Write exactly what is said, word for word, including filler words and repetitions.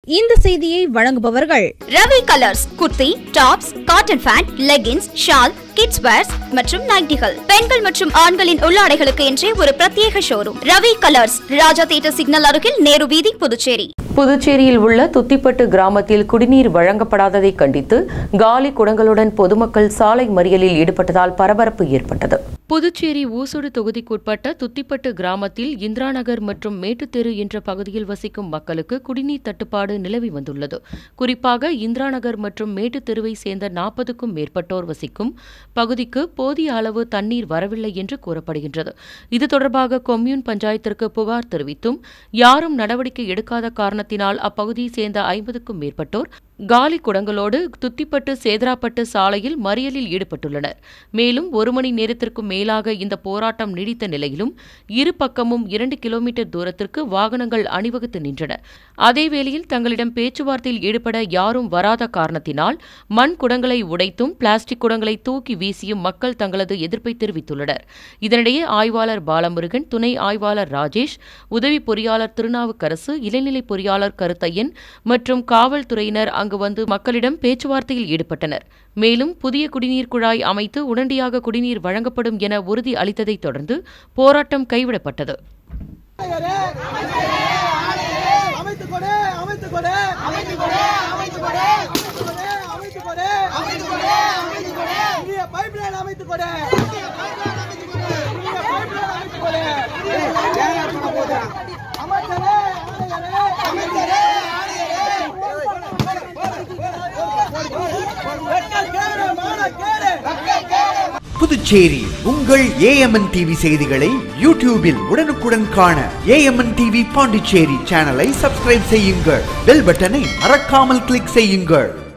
இந்த செய்தியை வழங்குபவர்கள் Ravi colours. Kurti, tops, cotton pant, leggings, shawl, kids wears மற்றும் நைட்டிகள், பெண்கள் மற்றும் ஆண்களின் உள்ளாடைகளுக்கு என்றே ஒரு பிரத்யேக showroom. Ravi colours, Raja theatre signal அருகில், நேரு வீதி, புதுச்சேரி. புதுச்சேரியில் உள்ள துத்திப்பட்டு கிராமத்தில் குடிநீர் வழங்கப்படாததை கண்டித்து காலி குடங்களுடன் பொதுமக்கள் சாலை மறியலில் ஈடுபட்டதால் பரபரப்பு ஏற்பட்டது. புதுச்சேரி ஊசுடு தொகுதிக்குட்பட்ட துத்திப்பட்டு கிராமத்தில் இந்திரா நகர் மற்றும் மேட்டுத்தெரு என்ற பகுதியில் வசிக்கும் மக்களுக்கு குடிநீர் தட்டுப்பாடு நிலவி வந்துள்ளது. குறிப்பாக இந்திரா நகர் மற்றும் மேட்டுத்தெருவை சேர்ந்த நாற்பதுக்கும் மேற்பட்டோர் வசிக்கும் பகுதிக்கு போதிய அளவு தண்ணீர் வரவில்லை என்று கூறப்படுகின்றது. இது தொடர்பாக கொம்யூன் பஞ்சாயத்திற்கு புகார் தெரிவித்தும் யாரும் நடவடிக்கை எடுக்காத காரணத்தினால் அப்பகுதியை சேர்ந்த ஐம்பதுக்கும் மேற்பட்டோர் காலி குடங்களோடு துத்திப்பட்டு சேதராப்பட்டு சாலையில் மறியலில் ஈடுபட்டுள்ளனர். மேலும் ஒரு மணி நேரத்திற்கும் மேலாக இந்த போராட்டம் நீடித்த நிலையிலும் இரு பக்கமும் இரண்டு கிலோமீட்டர் தூரத்திற்கு வாகனங்கள் அணிவகுத்து நின்றன. அதேவேளையில் தங்களிடம் பேச்சுவார்த்தையில் ஈடுபட யாரும் வராத காரணத்தினால் மண் குடங்களை உடைத்தும் பிளாஸ்டிக் குடங்களை தூக்கி வீசியும் மக்கள் தங்களது எதிர்ப்பை தெரிவித்துள்ளனர். இதனிடையே ஆய்வாளர் பாலமுருகன், துணை ஆய்வாளர் ராஜேஷ், உதவி பொறியாளர் திருநாவுக்கரசு, இளநிலை பொறியாளர் கருத்தையன் மற்றும் காவல்துறையினர் அங்கு வந்து மக்களிடம் பேச்சுவார்த்தையில் ஈடுபட்டனர். மேலும் புதிய குடிநீர் குழாய் அமைத்து உடனடியாக குடிநீர் வழங்கப்படும் என உறுதி அளித்ததைத் தொடர்ந்து போராட்டம் கைவிடப்பட்டது. புதுச்சேரி உங்கள் ஏஎம்என் டிவி செய்திகளை யூடியூபில் உடனுக்குடன் காண ஏஎம்என் டிவி பாண்டிச்சேரி சேனலை சப்ஸ்கிரைப் செய்யுங்கள். பெல் பட்டனை மறக்காமல் கிளிக் செய்யுங்கள்.